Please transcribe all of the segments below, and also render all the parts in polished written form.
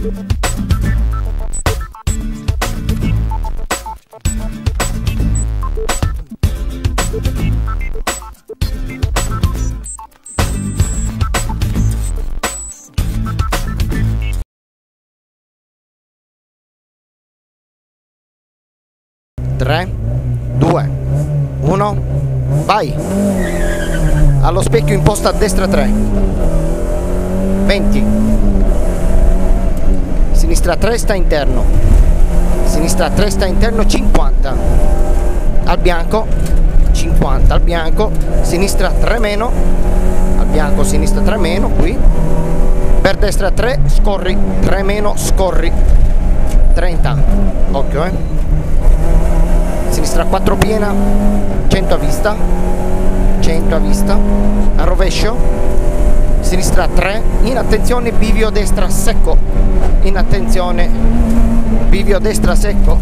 Tre, due, uno, vai. Allo specchio imposta a destra 3, 20, sinistra 3 sta interno, sinistra 3 sta interno, 50, al bianco, 50 al bianco, sinistra 3 meno, al bianco, sinistra 3 meno, qui, per destra 3, scorri, 3 meno, scorri, 30, occhio sinistra 4 piena, 100 a vista, 100 a vista, a rovescio, sinistra 3, in attenzione bivio destra secco, in attenzione bivio destra secco,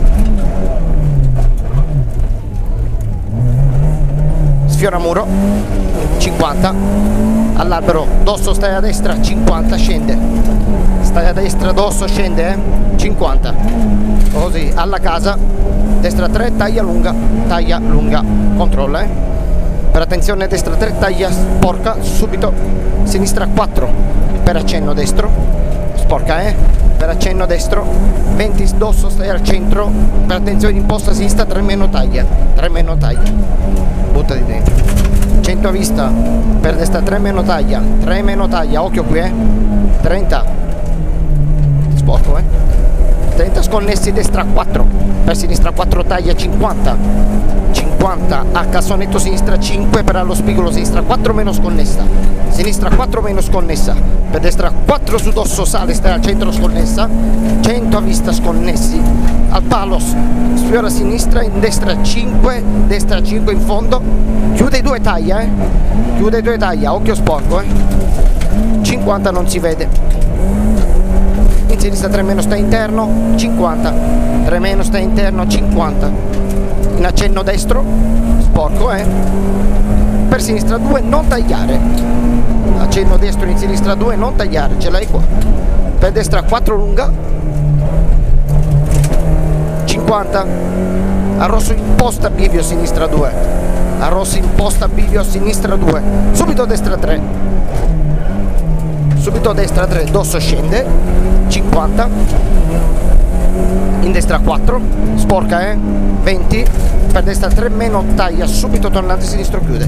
sfiora muro, 50, all'albero, dosso stai a destra, 50, scende, stai a destra, dosso scende, 50, così, alla casa, destra 3, taglia lunga, controlla, per attenzione, destra 3, taglia sporca, subito, sinistra 4, per accenno destro, sporca, per accenno destro, 20 dosso, stai al centro, per attenzione imposta sinistra, 3 meno taglia, buttati dentro, 100 a vista, per destra 3 meno taglia, occhio qui, 30, sporco, 30 sconnessi, destra 4, per sinistra 4 taglia, 50, 50 a cassonetto sinistra 5, per allo spigolo sinistra 4 meno sconnessa, sinistra 4 meno sconnessa, per destra 4 su dosso sale, stai al centro sconnessa, 100 a vista sconnessi, al palo sfiora sinistra, in destra 5 in fondo, chiude i 2 taglia, occhio sporco, 50 non si vede, in sinistra 3 meno sta interno, 50, 3 meno sta interno, 50, in accenno destro, sporco, per sinistra 2 non tagliare, accenno destro in sinistra 2 non tagliare, ce l'hai qua, per destra 4 lunga, 50, a rosso imposta bivio sinistra 2, a rosso imposta bivio sinistra 2, subito destra 3, dosso scende, 50, in destra 4, sporca, 20, per destra 3 meno taglia, subito tornante sinistro chiude,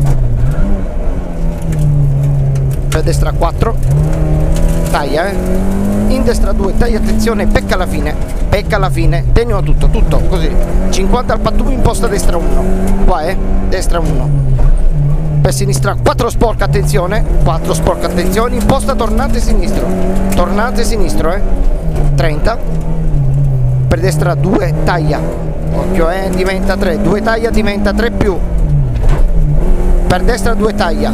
per destra 4, taglia, in destra 2, taglia, attenzione, pecca alla fine, tenilo tutto, così, 50 al pattume, imposta destra 1, qua destra 1, per sinistra 4 sporca, attenzione, imposta tornante sinistro, 30, per destra 2 taglia, occhio, diventa 3, 2 taglia, diventa 3 più, per destra 2 taglia,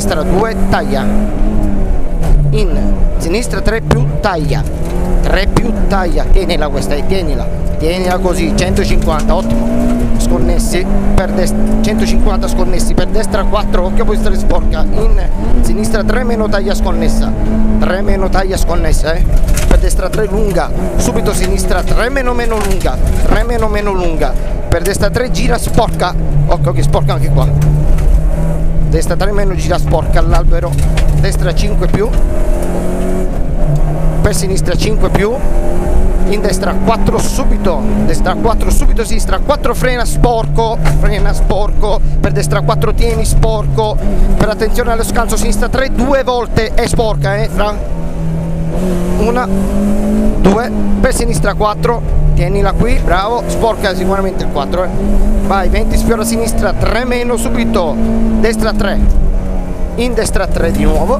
in sinistra 3 più taglia, tienila questa, tienila così, 150, ottimo, sconnessi, per destra 150 sconnessi, per destra 4, occhio poi stare sporca, in sinistra 3 meno taglia sconnessa, per destra 3 lunga, subito sinistra 3 meno lunga, per destra 3 gira sporca, occhio che sporca anche qua, destra 3 meno gira sporca all'albero, destra 5 più, per sinistra 5 più, in destra 4 subito, sinistra 4 frena sporco, per destra 4 tieni sporco, per attenzione allo scanso sinistra 3 2 volte, è sporca, fra 1, 2, per sinistra 4, tienila qui, bravo, sporca sicuramente il 4, vai, 20 sfiora sinistra 3 meno subito, destra 3, in destra 3 di nuovo,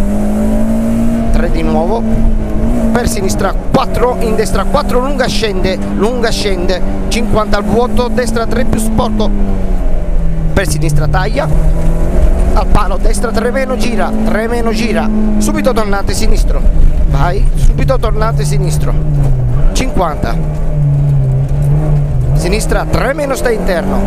per sinistra 4, in destra 4 lunga scende, 50 al vuoto, destra 3 più sporco, per sinistra taglia, al palo, destra 3 meno gira, subito tornante sinistro, vai, subito tornante sinistro, 50, sinistra 3 meno sta interno,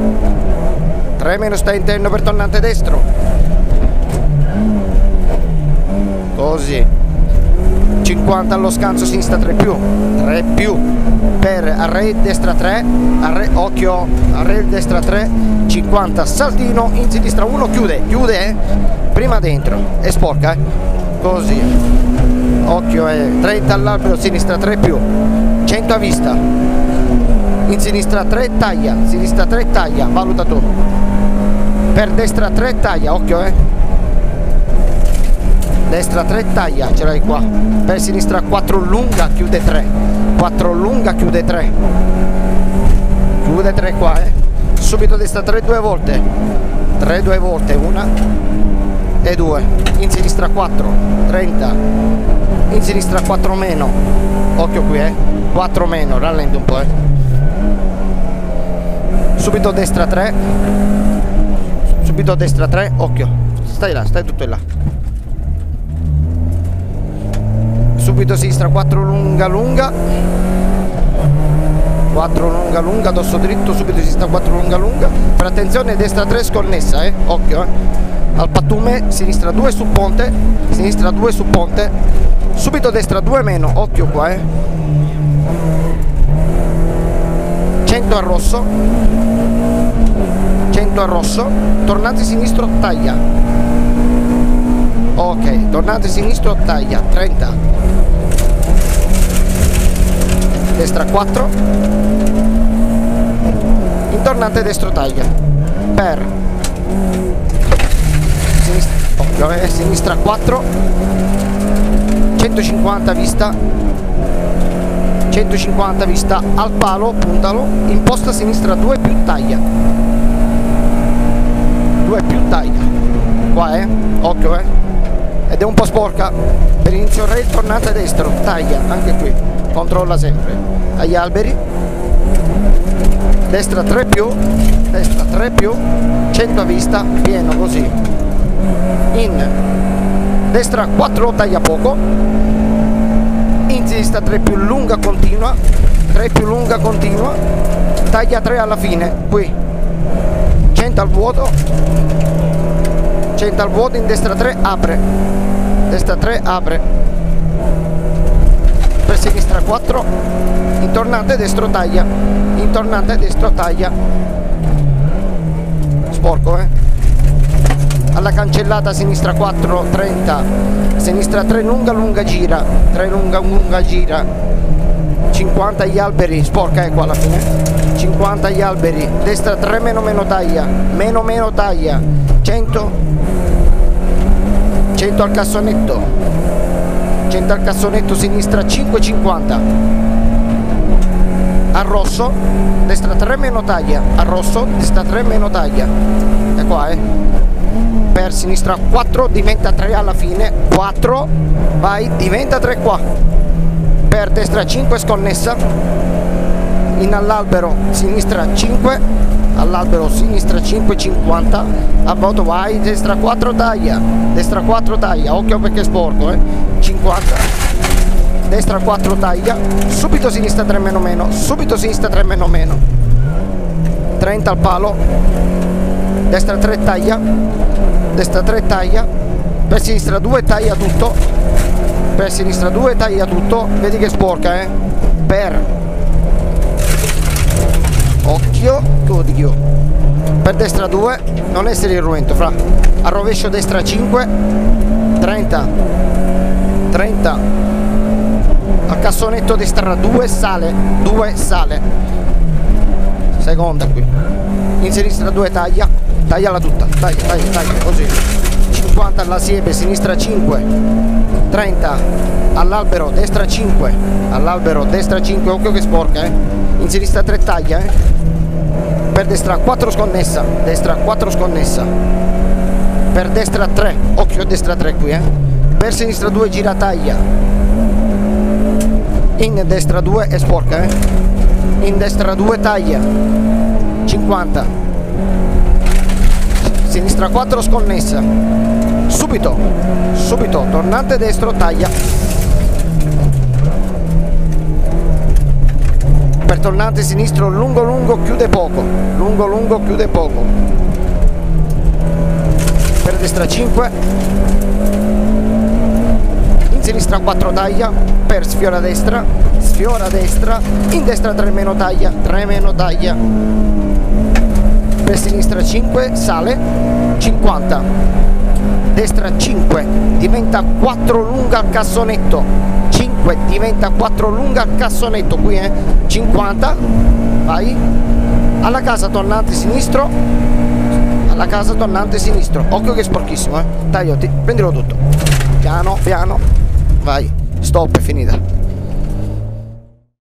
per tornante destro, così, 50 allo scanso, sinistra 3 più, 3 più, per array destra 3, array, occhio, array destra 3, 50, saltino, in sinistra 1, chiude, prima dentro, è sporca, così, occhio, 30 all'albero, sinistra 3 più, 100 a vista, in sinistra 3 taglia, valuta tu, per destra 3 taglia, occhio, destra 3 taglia, ce l'hai qua, per sinistra 4 lunga, chiude 3, 4 lunga, chiude 3 qua, subito destra 3 due volte, 1 e 2, in sinistra 4, 30, in sinistra 4 meno, occhio qui, 4 meno, rallenti un po', subito destra 3, occhio, stai là, stai tutto là, subito sinistra 4 lunga, 4 lunga, addosso dritto, subito sinistra 4 lunga, per attenzione destra 3 sconnessa, occhio, al pattume, sinistra 2 su ponte, subito destra 2 meno, occhio qua, 100 al rosso, tornante sinistro taglia, ok, tornante sinistro taglia, 30, destra 4, intornante destro taglia, per sinistra, sinistra 4, 150 vista, al palo, puntalo, imposta sinistra 2 più taglia, qua, occhio, ed è un po' sporca, per inizio rail tornante destro, taglia, anche qui, controlla sempre, agli alberi, destra 3 più, 100 a vista, pieno così, in destra 4 taglia poco, in sinistra 3 più lunga continua, taglia 3 alla fine, qui, 100 al vuoto, in destra 3 apre, per sinistra 4, intornante destro taglia, sporco, alla cancellata sinistra 4, 30, sinistra 3 lunga gira, 50 agli alberi, sporca, qua alla fine, 50 agli alberi, destra 3 meno taglia, 100 al cassonetto, sinistra 5,50, al rosso, destra 3 meno taglia, e qua, per sinistra 4, diventa 3 alla fine, 4, vai, diventa 3 qua, per destra 5 sconnessa, in all'albero sinistra 5, sinistra 5,50, a voto vai, destra 4 taglia, occhio perché è sporco, 50, destra 4 taglia, subito sinistra 3 meno, 30 al palo, destra 3 taglia, per sinistra 2 taglia tutto, vedi che è sporca, per, occhio, per destra 2, non essere irruento, fra, a rovescio destra 5, 30, al cassonetto destra 2 sale, seconda qui, in sinistra 2 tagliala tutta, taglia, così, 50 alla siepe, sinistra 5, 30, all'albero, destra 5, occhio che sporca, in sinistra 3 taglia, per destra 4 sconnessa, per destra 3, occhio destra 3 qui, per sinistra 2 gira taglia, in destra 2 è sporca, in destra 2 taglia, 50, sinistra 4 sconnessa, subito, tornante destro taglia, per tornante sinistro lungo chiude poco, per destra 5, sinistra 4 taglia, per sfiora destra, in destra 3 meno taglia, per sinistra 5, sale, 50, destra 5, diventa 4 lunga al cassonetto, 5, diventa 4 lunga al cassonetto, qui 50, vai, alla casa tornante sinistro, occhio che è sporchissimo, taglio, prendilo tutto, piano, vai, stop, è finita.